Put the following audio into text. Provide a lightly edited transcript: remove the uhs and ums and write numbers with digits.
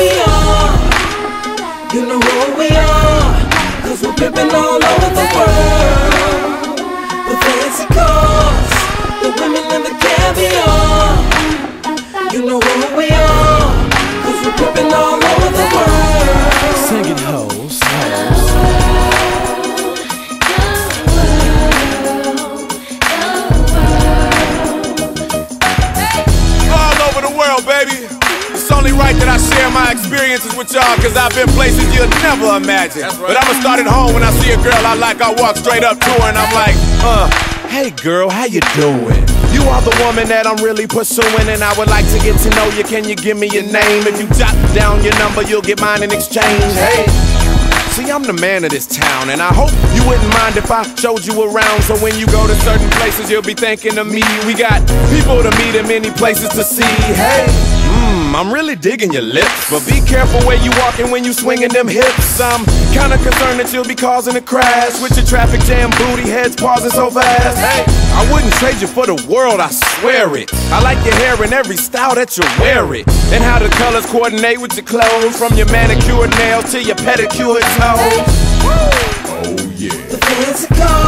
caviar. You know who we are, 'cause we're pimpin' all over the world. The fancy cars, the women and the caviar. You know who we are, 'cause we're pimpin' all over the world. Sing it, hoes, all over the world, baby. It's only right that I share my experiences with y'all, 'cause I've been places you'll never imagine. But I'ma start at home. When I see a girl I like, I walk straight up to her and I'm like, hey girl, how you doing? You are the woman that I'm really pursuing, and I would like to get to know you. Can you give me your name? If you jot down your number, you'll get mine in exchange. Hey, see, I'm the man of this town, and I hope you wouldn't mind if I showed you around. So when you go to certain places, you'll be thinking of me. We got people to meet and many places to see. Hey, I'm really digging your lips, but be careful where you walking when you swinging them hips. I'm kinda concerned that you'll be causing a crash with your traffic jam booty heads pausing so fast. Hey, I wouldn't trade you for the world, I swear it. I like your hair in every style that you wear it, and how the colors coordinate with your clothes, from your manicured nails to your pedicured toes. Oh yeah. The fancy cars,